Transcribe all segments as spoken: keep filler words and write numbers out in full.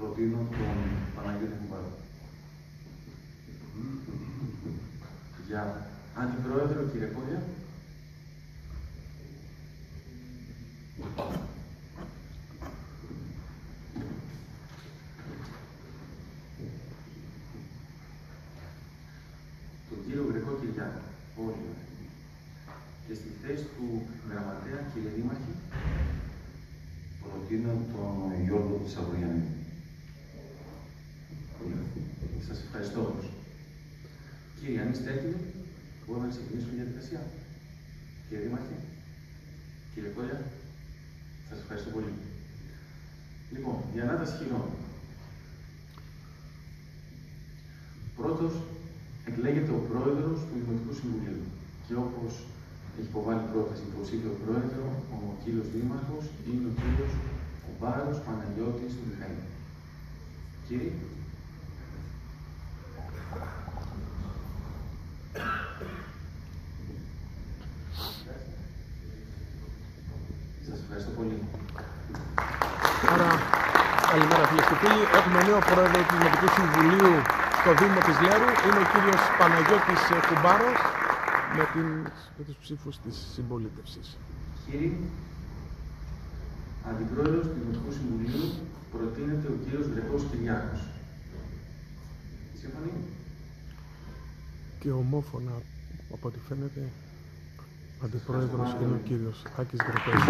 προτείνω τον Παναγιώτη Κουμπάρο. Για αντιπρόεδρο, κύριε Κόρια. Τον κύριο Γρεκό Κυριάκο. Όλοι. Και στη θέση του γραμματέα, κύριε Δήμαρχε, προτείνω τον Γιώργο Σαββουριανή. Σας ευχαριστώ όλους. Κύριε, αν είστε έτοιμοι, μπορούμε να ξεκινήσουμε για τη διαδικασία. Κύριε Δήμαρχε, κύριε Κόλια, σας ευχαριστώ πολύ. Λοιπόν, για να τα σχηρώνω. Πρώτος, εκλέγεται ο πρόεδρος του Δημοτικού Συμβουλίου. Και όπως έχει υποβάλει πρόταση υποψήφιο πρόεδρο, ο κύριος Δήμαρχος είναι ο κύριος Κουμπάρος Παναγιώτης του Μιχαήλ. Κύριε. Σας ευχαριστώ πολύ. Άρα, καλημέρα φίλες και φίλοι. Έχουμε νέο πρόεδρο του Δημοτικού Συμβουλίου στο Δήμο της Λέρου. Είναι ο κύριος Παναγιώτης Κουμπάρος με, την, με τους ψήφους της συμπολίτευσης. Κύριε, αντιπρόεδρος του Δημοτικού Συμβουλίου προτείνεται ο κύριος Γρεκός Κυριάκος. Σύμφωνοι. Και ομόφωνα, από ό,τι φαίνεται, αντιπρόεδρος είναι ο κύριος Άκης Γρεκός.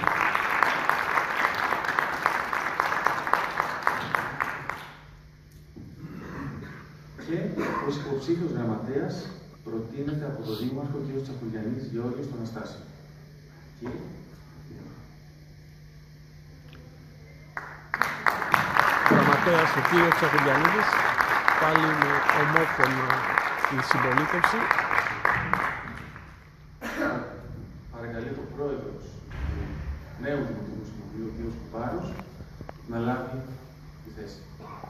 Και ως υποψήφιος γραμματέας προτείνεται από τον Δήμαρχο κ. Τσακουλιανής Γεώργιος τον Αστάσιο. Κύριε. Γραμματέας ο κύριος Τσακουλιανίδης, πάλι με ομόφωνο στη συμπολίτευση. Παρακαλεί το πρόεδρος του νέου Δημοτικού Συμβουλίου, ο κ. Κουμπάρος, να λάβει τη θέση.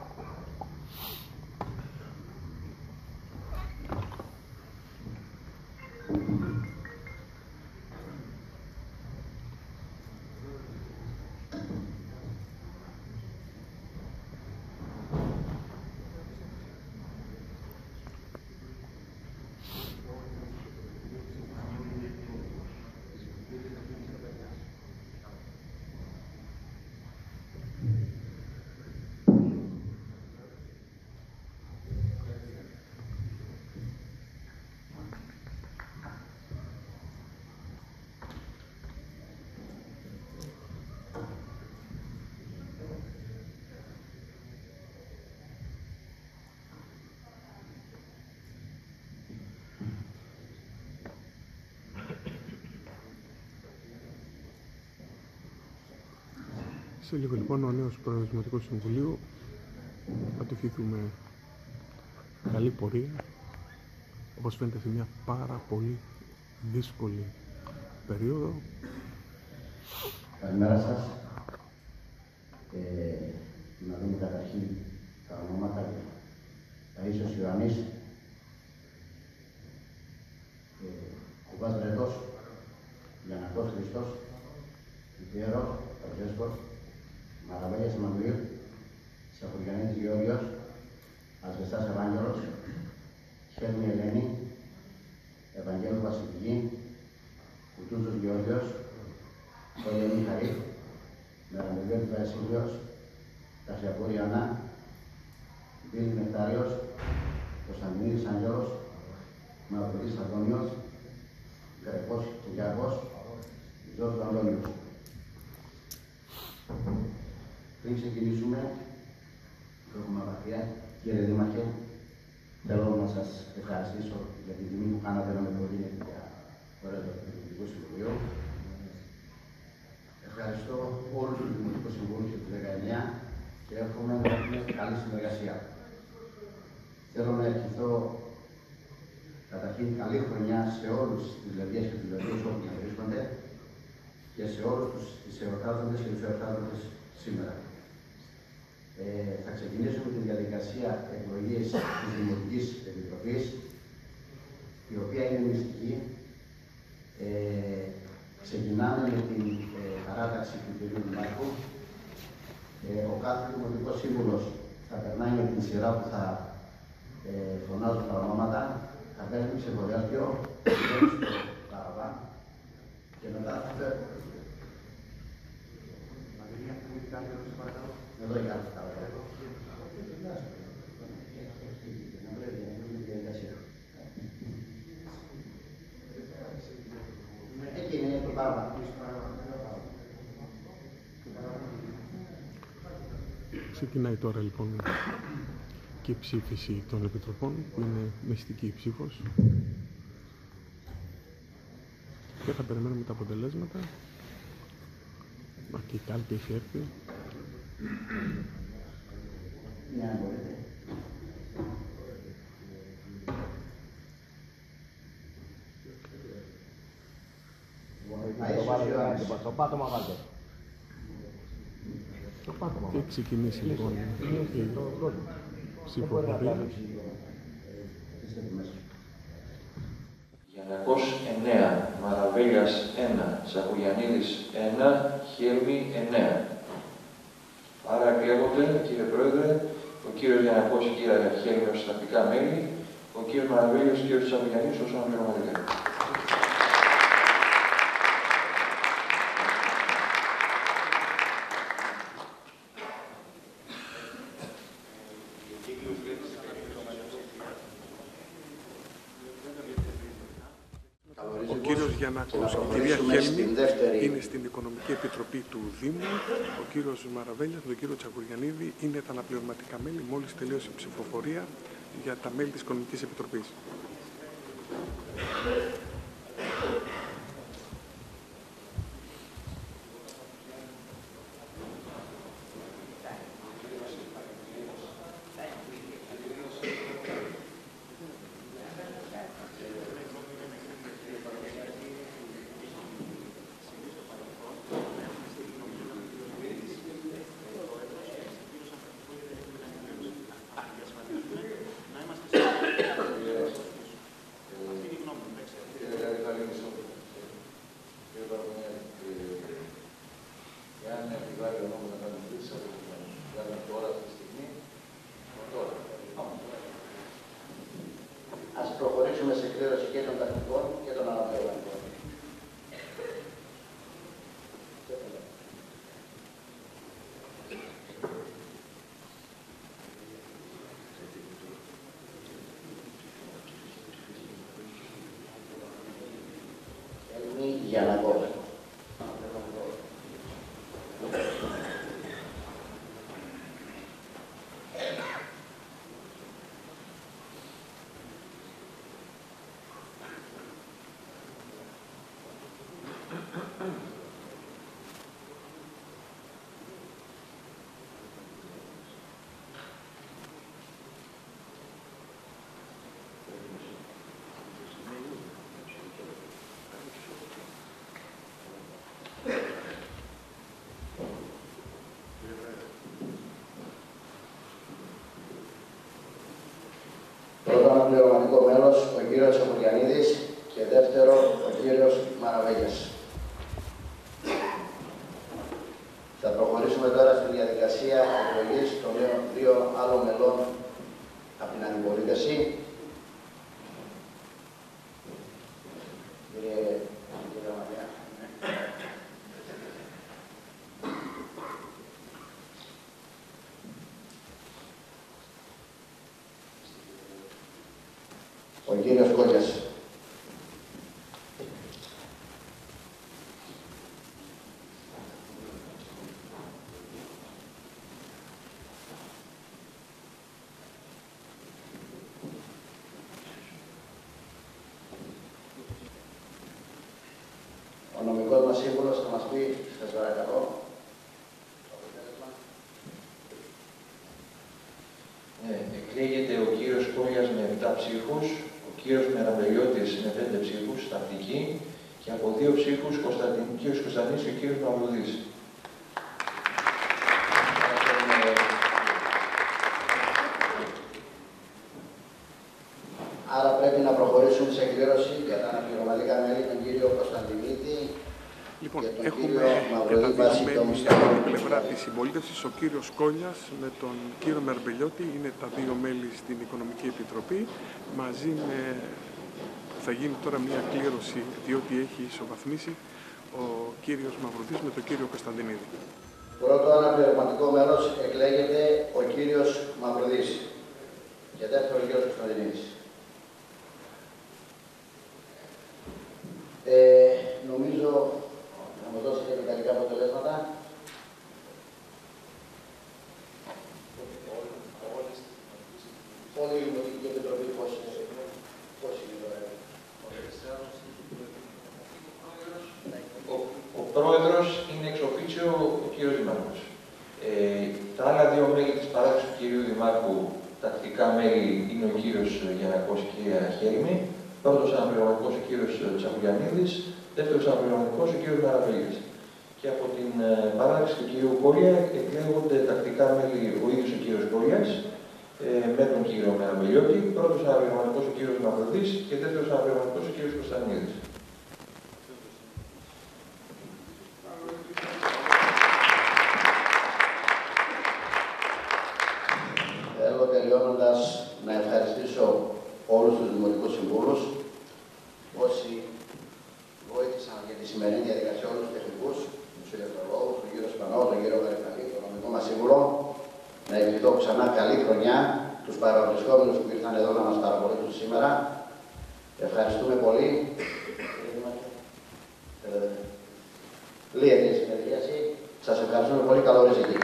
Σε λίγο λοιπόν ο νέος πρόεδρος του Δημοτικού Συμβουλίου, θα του ευχηθούμε καλή πορεία, όπως φαίνεται σε μια πάρα πολύ δύσκολη περίοδο. Καλημέρα σας. Ε, να δούμε καταρχήν τα ονόματα. Ταΐσιος Ιωαννής, ε, Κουμπάς Βρετός, Γιαννακός Χριστός, Ιππιέρος, Παγκέσκος, Μαραβέλιας Εμμανουήλ, Σαφουριανής Γεώργιος, Ασβεστάς Ευάγγελος, Χέλμη Ελένη, Ευαγγέλου Βασιλική, Κουτούζος Γεώργιος, Κόλια Μιχαήλ, Μεραντεβιώτης Βασίλειος, Τασιακούρη Ανά, Βίλης Νεκτάριος, Κωνσταντινίδης Αγγέλος, Μαυροδής Αντώνιος, Γρεκός Κυριάκος, Ζώος Αντώνιος. Πριν ξεκινήσουμε, έχουμε απαθία, κύριε Δήμαρχε, θέλω να σας ευχαριστήσω για την τιμή που κάνατε να με προτείνετε για πρόεδρο του Δημοτικού Συμβουλίου. Ευχαριστώ όλους τους Δημοτικούς Συμβούλους του δεκαεννιά και εύχομαι να έχουμε καλή συνεργασία. Θέλω να ευχηθώ καταρχήν καλή χρονιά σε όλους τις Λευκές και τους Λευκούς όπου να βρίσκονται και σε όλους τους εορτάζοντες και τους εορτάζοντες σήμερα. Ε, θα ξεκινήσουμε τη διαδικασία εκλογής της Δημοτικής Επιτροπής, η οποία είναι μυστική. Ε, ξεκινάμε με την ε, παράταξη του κ. Δημάρχου Ε, ο κάθε δημοτικός σύμβουλος θα περνάει με την σειρά που θα ε, φωνάζουν τα ονόματα, θα παίρνει ψηφοδέλτιο, θα παίρνει στο παραβάν και μετά θα φέρνει. Εδώ για να τα βρω. Εκεί είναι το παραβάν. Ξεκινάει τώρα λοιπόν και η ψήφιση των επιτροπών, που είναι μυστική ψήφος, και θα περιμένουμε τα αποτελέσματα. Μα και η κάλπη έχει έρθει. Ναι, μπορείτε. Το πάτωμα βάλτε. Και έχει ξεκινήσει λοιπόν η ψηφοφορία. Γιαννακός εννέα, Μαραβέλιας ένα, Τσακογιαννίδης ένα, Χέλμη εννέα. Άρα εκλέγονται, κύριε Πρόεδρε, ο κύριος Γιαννακός και η κυρία Χέλμη ως τακτικά μέλη, ο κύριος Μαραβέλιος και ο κύριος Τσακογιαννίδης ως αναπληρωματικά. Ο κύριος Γιαννακός και η κυρία Χέλμη είναι στην Οικονομική Επιτροπή του Δήμου. Ο κύριος Μαραβέλιας με τον κύριο Τσακογιαννίδη είναι τα αναπληρωματικά μέλη, μόλις τελείωσε η ψηφοφορία για τα μέλη της Οικονομικής Επιτροπής. Ας προχωρήσουμε σε κλήρωση και των τακτικών και των αναπληρωματικών. Ελμή Γιαννακός. Πρώτο αναπληρωματικό μέλος ο κύριος Τσακογιαννίδης και δεύτερο ο κύριος Μαραβέλιας. Θα προχωρήσουμε τώρα στη διαδικασία εκλογής των δύο άλλων μελών από την αντιπολίτευση. Κύριε Γραμματέα. Ο κύριος Κόκκιας. Ο νομικός μας σύμβουλος θα μας πει, σας παρακαλώ. Ναι, εκλέγεται ο κύριος Κόλλιας με επτά ψήφους, ο κύριος Μεραβελιώτης με πέντε ψήφους, ταυτική, και από δύο ψήφους ο κύριος Κωνσταντίνης και ο κύριος Παυλουδής. Άρα πρέπει να προχωρήσουμε σε εκδήλωση για τα αναπληρωματικά μέλη, τον κύριο Κωνσταντινίτη. Λοιπόν, και τον έχουμε κύριο Μαυροδή βάσει το από την πλευρά της συμπολίτευσης ο κύριος Κόλιας με τον κύριο Μερμπελιώτη, είναι τα δύο μέλη στην Οικονομική Επιτροπή, μαζί με, θα γίνει τώρα μια κλήρωση, διότι έχει ισοβαθμίσει ο κύριος Μαυροδής με τον κύριο Κωνσταντινίδη. Πρώτο αναπληρωματικό μέλος εκλέγεται ο κύριος Μαυροδής και δεύτερο ο κύριος Κωνσταντινίδης. Ε, νομίζω να μου δώσετε τα τελικά αποτελέσματα. Όλη η Δημοτική Επιτροπή πώς είναι τώρα. Ο, ο πρόεδρος είναι εξ οφίτσιο ο κύριος Δήμαρχος. Ε, τα άλλα δύο μέλη της παράταξης του κυρίου Δημάρχου, τακτικά μέλη, είναι ο κύριος Γιαννακός και η κυρία Χέλμη. Πρώτος αναπληρωματικός ο κύριος Τσακουλιανίδης, δεύτερος αναπληρωματικός ο κύριος Μαραβέλιας. Και από την παράταξη του κυρίου Κόλια εκλέγονται τακτικά μέλη ο ίδιος ο κύριος Κόλιας, ε, με τον κύριο Μαραβελιώτη, πρώτος αναπληρωματικός ο κύριος Μαυροδής και δεύτερος αναπληρωματικός ο κύριος Κωνσταντινίδης. Θέλω τελειώνοντας να ευχαριστήσω όλους τους Δημοτικούς Συμβούλους, όσοι βοήθησαν για τη σημερινή διαδικασία, όλους τους τεχνικούς, τους ηλεκτρολόγους, τον κύριο Σπανό, τον κύριο Γαριφαλή, τον νομικό μας σύμβουλο. Να ευχηθώ ξανά καλή χρονιά τους παραβρισκόμενους που ήρθαν εδώ να μας παρακολουθήσουν σήμερα. Ευχαριστούμε πολύ. Λίγη η συνεδρίαση. Σας ευχαριστούμε πολύ. Καλό ριζική.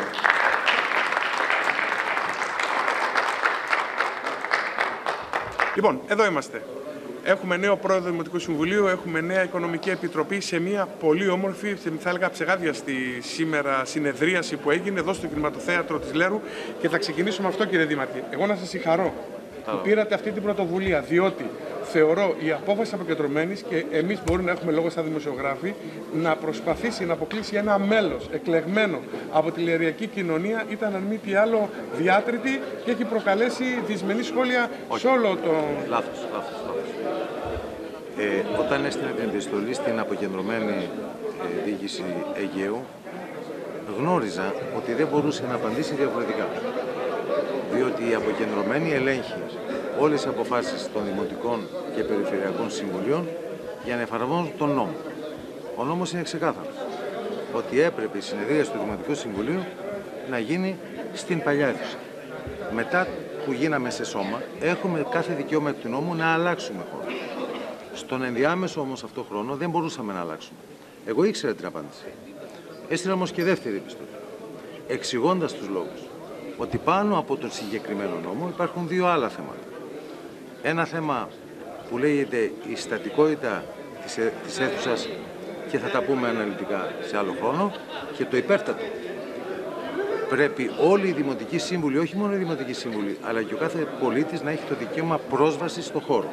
Λοιπόν, εδώ είμαστε. Έχουμε νέο πρόεδρο Δημοτικού Συμβουλίου, έχουμε νέα Οικονομική Επιτροπή σε μια πολύ όμορφη, θα έλεγα ψεγάδιαστη σήμερα συνεδρίαση που έγινε εδώ στο Κινηματοθέατρο της Λέρου και θα ξεκινήσω με αυτό, κύριε Δήμαρχε. Εγώ να σας συγχαρώ που πήρατε αυτή την πρωτοβουλία, διότι θεωρώ η απόφαση αποκεντρωμένης και εμείς μπορούμε να έχουμε λόγο σαν δημοσιογράφοι να προσπαθήσει να αποκλείσει ένα μέλος εκλεγμένο από τη λεριακή κοινωνία ήταν αν μη τι άλλο διάτρητη και έχει προκαλέσει δυσμενή σχόλια Όχι. σε όλο το... Λάθος, λάθος, λάθος. Ε, όταν έστειλε την επιστολή στην αποκεντρωμένη ε, διοίκηση Αιγαίου, γνώριζα ότι δεν μπορούσε να απαντήσει διαφορετικά. Διότι η αποκεντρωμένη ελέγχει όλες τις αποφάσεις των Δημοτικών και Περιφερειακών Συμβουλίων για να εφαρμόζουν τον νόμο. Ο νόμος είναι ξεκάθαρος. Ότι έπρεπε η συνεδρίαση του Δημοτικού Συμβουλίου να γίνει στην παλιά αίθουσα. Μετά που γίναμε σε σώμα, έχουμε κάθε δικαίωμα του νόμου να αλλάξουμε χώρο. Στον ενδιάμεσο όμως αυτό χρόνο δεν μπορούσαμε να αλλάξουμε. Εγώ ήξερα την απάντηση. Έστειλα όμως και δεύτερη επιστολή, εξηγώντας τους λόγους ότι πάνω από τον συγκεκριμένο νόμο υπάρχουν δύο άλλα θέματα. Ένα θέμα που λέγεται η στατικότητα της, της αίθουσας και θα τα πούμε αναλυτικά σε άλλο χρόνο, και το υπέρτατο. Πρέπει όλοι οι δημοτικοί σύμβουλοι, όχι μόνο οι δημοτικοί σύμβουλοι, αλλά και ο κάθε πολίτης να έχει το δικαίωμα πρόσβασης στο χώρο.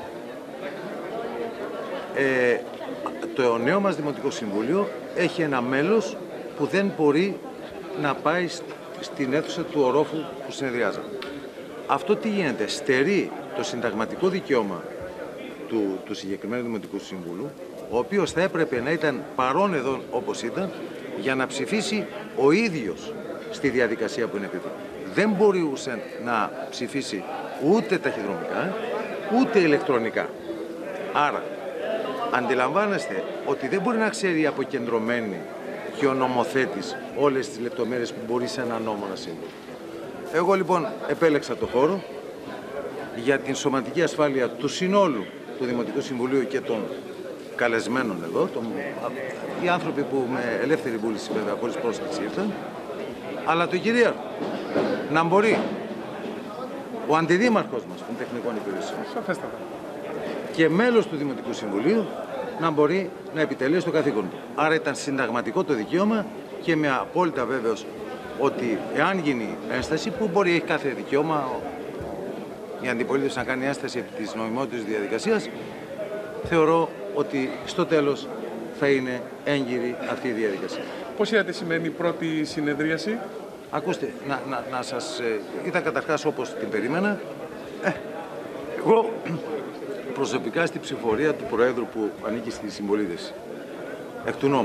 Ε, το νέο μας Δημοτικό Συμβούλιο έχει ένα μέλος που δεν μπορεί να πάει στην αίθουσα του ορόφου που συνεδριάζαμε. Αυτό τι γίνεται, στερεί το συνταγματικό δικαίωμα του, του συγκεκριμένου Δημοτικού Συμβούλου, ο οποίος θα έπρεπε να ήταν παρόν εδώ όπως ήταν, για να ψηφίσει ο ίδιος στη διαδικασία που είναι επειδή. Δεν μπορούσε να ψηφίσει ούτε ταχυδρομικά, ούτε ηλεκτρονικά. Άρα, αντιλαμβάνεστε ότι δεν μπορεί να ξέρει η αποκεντρωμένη και ο νομοθέτης όλες τις λεπτομέρειες που μπορεί σε ένα νόμο να συμβεί. Εγώ λοιπόν επέλεξα το χώρο για την σωματική ασφάλεια του συνόλου του Δημοτικού Συμβουλίου και των καλεσμένων εδώ, τον, οι άνθρωποι που με ελεύθερη βούληση βέβαια χωρίς πρόσκληση ήρθαν, αλλά το κυρίαρχο να μπορεί ο αντιδήμαρχος μας των τεχνικών υπηρεσιών και μέλος του Δημοτικού Συμβουλίου να μπορεί να επιτελέσει το καθήκον του. Άρα ήταν συνταγματικό το δικαίωμα και με απόλυτα βέβαιος ότι εάν γίνει ένσταση, που μπορεί έχει κάθε δικαίωμα η αντιπολίτευση να κάνει ένσταση επί της νομιμότητας της διαδικασίας, θεωρώ ότι στο τέλος θα είναι έγκυρη αυτή η διαδικασία. Πώς είδατε σημαίνει η πρώτη συνεδρίαση? Ακούστε, να, να, να σας... Ε, ήταν καταρχάς όπως την περίμενα. Ε, εγώ προσωπικά στη ψηφορία του Προέδρου που ανήκει στη συμπολίτευση, εκ του νόμου,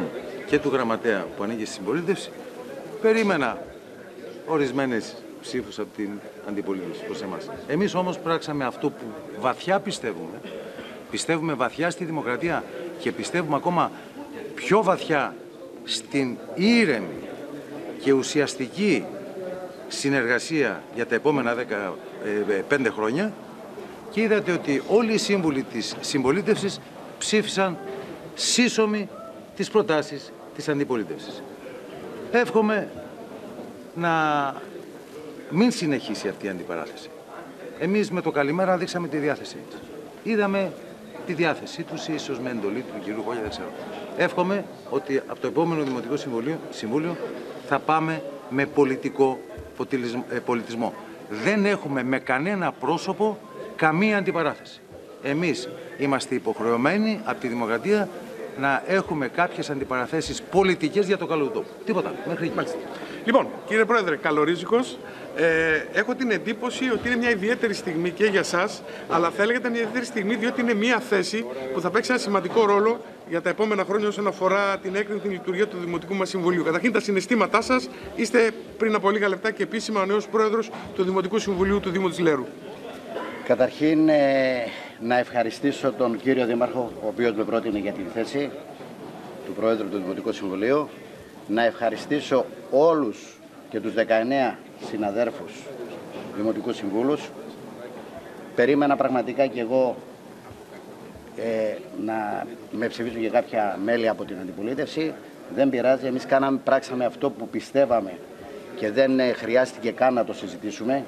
και του γραμματέα που ανήκει στη συμπολίτευση, περίμενα ορισμένες ψήφους από την αντιπολίτευση προς εμάς. Εμείς όμως πράξαμε αυτό που βαθιά πιστεύουμε. Πιστεύουμε βαθιά στη δημοκρατία και πιστεύουμε ακόμα πιο βαθιά στην ήρεμη και ουσιαστική συνεργασία για τα επόμενα δεκαπέντε χρόνια και είδατε ότι όλοι οι σύμβουλοι της συμπολίτευσης ψήφισαν σύσσωμοι τις προτάσεις της αντιπολίτευσης. Εύχομαι να μην συνεχίσει αυτή η αντιπαράθεση. Εμείς με το καλημέρα δείξαμε τη διάθεσή μας. Είδαμε τη διάθεσή τους, ίσως με εντολή του κυρίου Κόλια, δεν ξέρω. Εύχομαι ότι από το επόμενο Δημοτικό Συμβούλιο, Συμβούλιο θα πάμε με πολιτικό πολιτισμό. Δεν έχουμε με κανένα πρόσωπο καμία αντιπαράθεση. Εμείς είμαστε υποχρεωμένοι από τη δημοκρατία να έχουμε κάποιες αντιπαραθέσεις πολιτικές για το καλό του τόπου. Τίποτα άλλο. Μέχρι εκεί. Λοιπόν, κύριε Πρόεδρε, καλορίζικος, ε, έχω την εντύπωση ότι είναι μια ιδιαίτερη στιγμή και για σας, αλλά θα έλεγα μια ιδιαίτερη στιγμή διότι είναι μια θέση που θα παίξει ένα σημαντικό ρόλο για τα επόμενα χρόνια όσον αφορά την έκρινη την λειτουργία του Δημοτικού μας Συμβουλίου. Καταρχήν, τα συναισθήματά σας, είστε πριν από λίγα λεπτά και επίσημα ο νέος Πρόεδρος του Δημοτικού Συμβουλίου του Δήμου της Λέρου. Καταρχήν, ε, να ευχαριστήσω τον κύριο Δήμαρχο, ο οποίος με πρότεινε για την θέση του Πρόεδρου του Δημοτικού Συμβουλίου. Να ευχαριστήσω όλους και τους δεκαεννέα συναδέρφους Δημοτικούς Συμβούλους. Περίμενα πραγματικά και εγώ ε, να με ψηφίσουν και κάποια μέλη από την αντιπολίτευση. Δεν πειράζει, εμείς κάναμε, πράξαμε αυτό που πιστεύαμε και δεν ε, χρειάστηκε καν να το συζητήσουμε.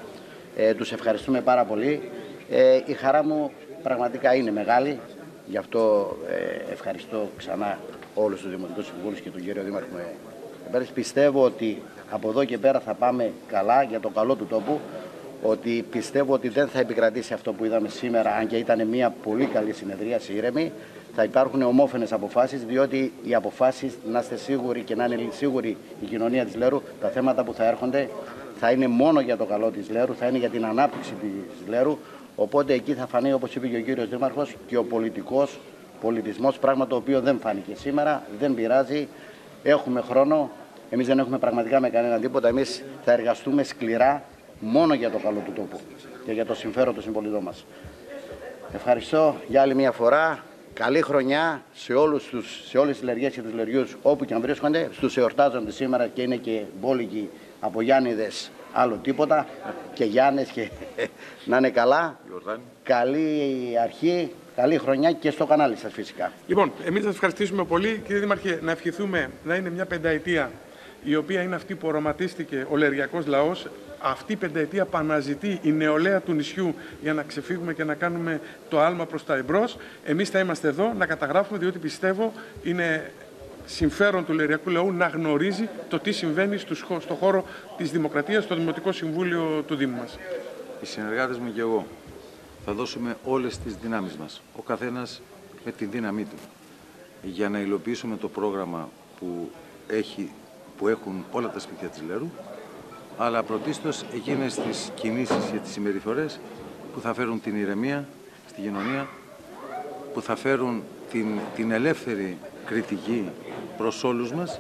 Ε, τους ευχαριστούμε πάρα πολύ. Ε, η χαρά μου πραγματικά είναι μεγάλη, γι' αυτό ε, ευχαριστώ ξανά όλους τους Δημοτικούς Συμβούλους και τον κύριο Δήμαρχο. Πιστεύω ότι από εδώ και πέρα θα πάμε καλά για το καλό του τόπου, ότι πιστεύω ότι δεν θα επικρατήσει αυτό που είδαμε σήμερα, αν και ήταν μια πολύ καλή συνεδρίαση ήρεμη. Θα υπάρχουν ομόφωνες αποφάσεις, διότι οι αποφάσεις, να είστε σίγουροι και να είναι σίγουρη η κοινωνία της Λέρου, τα θέματα που θα έρχονται θα είναι μόνο για το καλό της Λέρου, θα είναι για την ανάπτυξη της Λέρου. Οπότε εκεί θα φανεί, όπως είπε και ο κύριος Δήμαρχος, και ο πολιτικός πολιτισμός, πράγμα το οποίο δεν φάνηκε σήμερα. Δεν πειράζει, έχουμε χρόνο. Εμείς δεν έχουμε πραγματικά με κανέναν τίποτα. Εμείς θα εργαστούμε σκληρά μόνο για το καλό του τόπου και για το συμφέρον των συμπολιτών μας. Ευχαριστώ για άλλη μια φορά. Καλή χρονιά σε, όλους τους, σε όλες τις λεριές και τους λεριούς όπου και αν βρίσκονται. Στους εορτάζονται σήμερα και είναι και μπόλικοι από Γιάννηδες, άλλο τίποτα. Και Γιάννες και να είναι καλά. Καλή αρχή. Καλή χρονιά και στο κανάλι σας φυσικά. Λοιπόν, εμείς σας ευχαριστήσουμε πολύ. Κύριε Δήμαρχε, να ευχηθούμε να είναι μια πενταετία η οποία είναι αυτή που οραματίστηκε ο λεριακός λαός. Αυτή η πενταετία που αναζητεί η νεολαία του νησιού για να ξεφύγουμε και να κάνουμε το άλμα προς τα εμπρός. Εμείς θα είμαστε εδώ να καταγράφουμε, διότι πιστεύω είναι συμφέρον του λεριακού λαού να γνωρίζει το τι συμβαίνει στο χώρο της δημοκρατίας, στο Δημοτικό Συμβούλιο του Δήμου μας. Οι συνεργάτες μου και εγώ θα δώσουμε όλες τις δυνάμεις μας, ο καθένας με την δύναμή του, για να υλοποιήσουμε το πρόγραμμα που, έχει, που έχουν όλα τα σπίτια της Λέρου, αλλά πρωτίστως εκείνες τις κινήσεις και τις συμπεριφορές που θα φέρουν την ηρεμία στη κοινωνία, που θα φέρουν την, την ελεύθερη κριτική προς όλους μας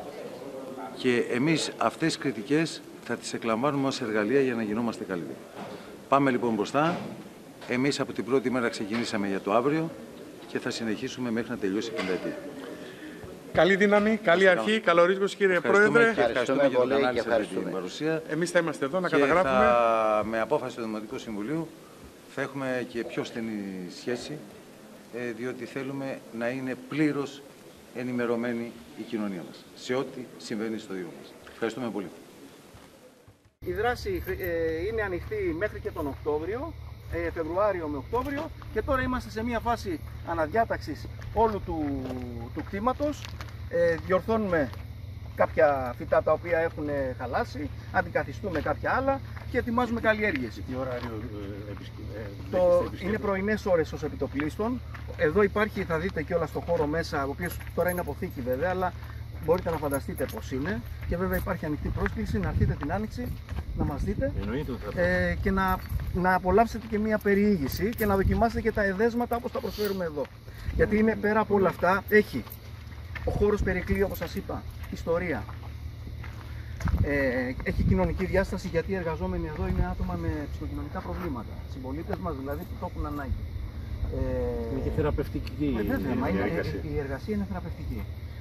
και εμείς αυτές τις κριτικές θα τις εκλαμβάνουμε ως εργαλεία για να γινόμαστε καλύτεροι. Πάμε λοιπόν μπροστά. Εμείς από την πρώτη μέρα ξεκινήσαμε για το αύριο και θα συνεχίσουμε μέχρι να τελειώσει η πενταετία. Καλή δύναμη, καλή αρχή, καλορίζικος κύριε Πρόεδρε. Ευχαριστούμε, ευχαριστούμε για την ανάλυση και την παρουσία. Εμείς θα είμαστε εδώ να και καταγράφουμε. Θα, με απόφαση του Δημοτικού Συμβουλίου θα έχουμε και πιο στενή σχέση, διότι θέλουμε να είναι πλήρως ενημερωμένη η κοινωνία μας σε ό,τι συμβαίνει στο Δήμο μας. Ευχαριστούμε πολύ. Η δράση ε, είναι ανοιχτή μέχρι και τον Οκτώβριο, ε, Φεβρουάριο με Οκτώβριο, και τώρα είμαστε σε μια φάση αναδιάταξης όλου του, του κτήματος. Ε, διορθώνουμε κάποια φυτά τα οποία έχουν χαλάσει, αντικαθιστούμε κάποια άλλα και ετοιμάζουμε καλλιέργειες. Τι ωράριο ε, ε, το, είναι πρωινές ώρες ως επιτοπλίστων. Εδώ υπάρχει, θα δείτε και όλα στο χώρο μέσα, ο οποίος τώρα είναι αποθήκη βέβαια, αλλά μπορείτε να φανταστείτε πώς είναι. Και βέβαια υπάρχει ανοιχτή πρόσκληση να έρθετε την Άνοιξη να μας δείτε ε, και να, να απολαύσετε και μια περιήγηση και να δοκιμάσετε και τα εδέσματα όπως τα προσφέρουμε εδώ. Γιατί είναι πέρα από όλα αυτά, έχει Ο χώρος περικλεί, όπως σας είπα, ιστορία. Ε, έχει κοινωνική διάσταση, γιατί οι εργαζόμενοι εδώ είναι άτομα με ψυχοκοινωνικά προβλήματα. Συμπολίτες μας δηλαδή που το έχουν ανάγκη. Ε, Είναι και θεραπευτική η διαδικασία. Η εργασία είναι θεραπευτική.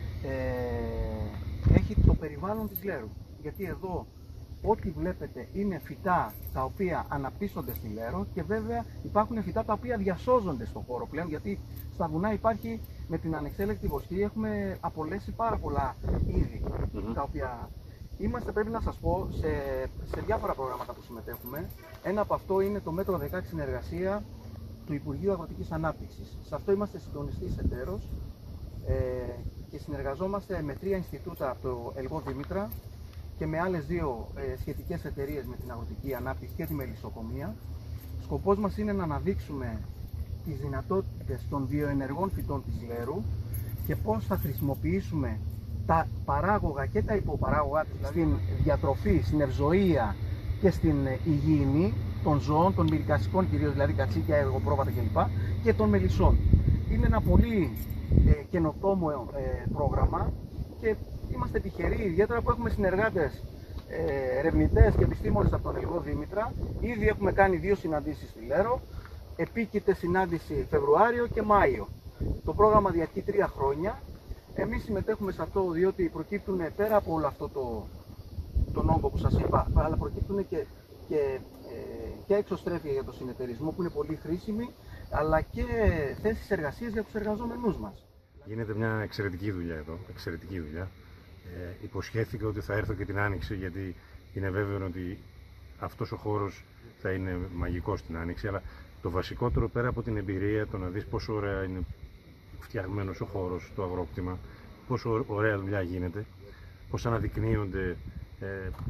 Ε, έχει το περιβάλλον της Λέρου. Γιατί εδώ ό,τι βλέπετε είναι φυτά τα οποία αναπτύσσονται στη Λέρο και βέβαια υπάρχουν φυτά τα οποία διασώζονται στον χώρο πλέον, γιατί στα βουνά υπάρχει, με την ανεξέλεκτη βοσκή έχουμε απολέσει πάρα πολλά είδη mm-hmm. τα οποία είμαστε, πρέπει να σας πω, σε, σε διάφορα προγράμματα που συμμετέχουμε. Ένα από αυτό είναι το μέτρο δεκαέξι συνεργασία του Υπουργείου Αγροτικής Ανάπτυξης. Σε αυτό είμαστε συντονιστής εταίρος ε, και συνεργαζόμαστε με τρία Ινστιτούτα από το ΕΛΓΟ Δήμητρα και με άλλες δύο ε, σχετικές εταιρείες με την αγροτική ανάπτυξη και τη μελισσοκομεία. Σκοπός μας είναι να αναδείξουμε τις δυνατότητες των βιοενεργών φυτών της Λέρου και πώς θα χρησιμοποιήσουμε τα παράγωγα και τα υποπαράγωγα στην διατροφή, στην ευζοία και στην υγιεινή των ζώων, των μυρικασικών κυρίως, δηλαδή κατσίκια, εργοπρόβατα κλπ. Και των μελισσών. Είναι ένα πολύ ε, καινοτόμο ε, πρόγραμμα και είμαστε τυχεροί, ιδιαίτερα που έχουμε συνεργάτες, ε, ερευνητές και επιστήμονες από τον ΕΛΓΟ Δήμητρα. Ήδη έχουμε κάνει δύο συναντήσεις στη Λέρο, επίκειται συνάντηση Φεβρουάριο και Μάιο. Το πρόγραμμα διαρκεί τρία χρόνια. Εμείς συμμετέχουμε σε αυτό διότι προκύπτουν πέρα από όλο αυτό το, τον όγκο που σας είπα, αλλά προκύπτουν και, και, ε, και εξωστρέφεια για το συνεταιρισμό που είναι πολύ χρήσιμη, αλλά και θέσεις εργασίας για τους εργαζόμενούς μας. Γίνεται μια εξαιρετική δουλειά εδώ, εξαιρετική δουλειά. Ε, υποσχέθηκα ότι θα έρθω και την Άνοιξη, γιατί είναι βέβαιο ότι αυτός ο χώρος θα είναι μαγικός την Άνοιξη, αλλά το βασικότερο πέρα από την εμπειρία, το να δεις πόσο ωραία είναι φτιαγμένος ο χώρος, το αγρόκτημα, πόσο ωραία δουλειά γίνεται, πώς αναδεικνύονται ε,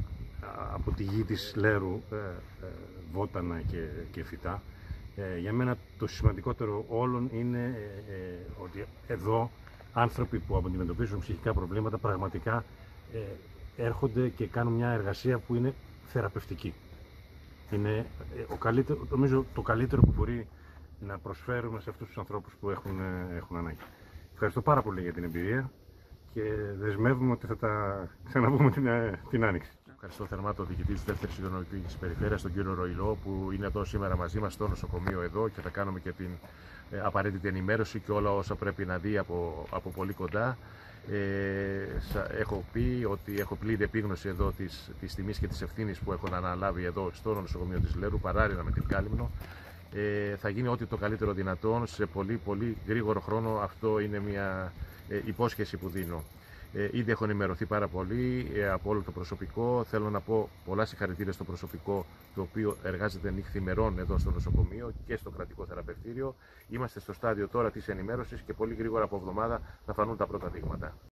από τη γη της Λέρου ε, ε, βότανα και, και φυτά. Ε, για μένα το σημαντικότερο όλων είναι ε, ε, ότι εδώ άνθρωποι που αντιμετωπίζουν ψυχικά προβλήματα πραγματικά ε, έρχονται και κάνουν μια εργασία που είναι θεραπευτική. Είναι ε, ο καλύτερο, νομίζω το καλύτερο που μπορεί να προσφέρουμε σε αυτούς τους ανθρώπους που έχουν, έχουν ανάγκη. Ευχαριστώ πάρα πολύ για την εμπειρία και δεσμεύουμε ότι θα τα ξαναβούμε την, την Άνοιξη. Ευχαριστώ θερμά τον διοικητή της δεύτερης υγειονομικής περιφέρειας, τον κύριο Ροϊλό, που είναι εδώ σήμερα μαζί μας στο νοσοκομείο εδώ και θα κάνουμε και την ε, απαραίτητη ενημέρωση και όλα όσα πρέπει να δει από, από πολύ κοντά. Ε, έχω πει ότι έχω πλήρη επίγνωση εδώ της, της τιμής και της ευθύνης που έχω να αναλάβει εδώ στο νοσοκομείο της Λέρου, παράλληλα με την Κάλυμνο. Ε, θα γίνει ό,τι το καλύτερο δυνατόν σε πολύ πολύ γρήγορο χρόνο. Αυτό είναι μια ε, υπόσχεση που δίνω. Ε, ήδη έχω ενημερωθεί πάρα πολύ ε, από όλο το προσωπικό. Θέλω να πω πολλά συγχαρητήρια στο προσωπικό το οποίο εργάζεται νυχθημερών εδώ στο νοσοκομείο και στο κρατικό θεραπευτήριο. Είμαστε στο στάδιο τώρα της ενημέρωσης και πολύ γρήγορα από εβδομάδα θα φανούν τα πρώτα δείγματα.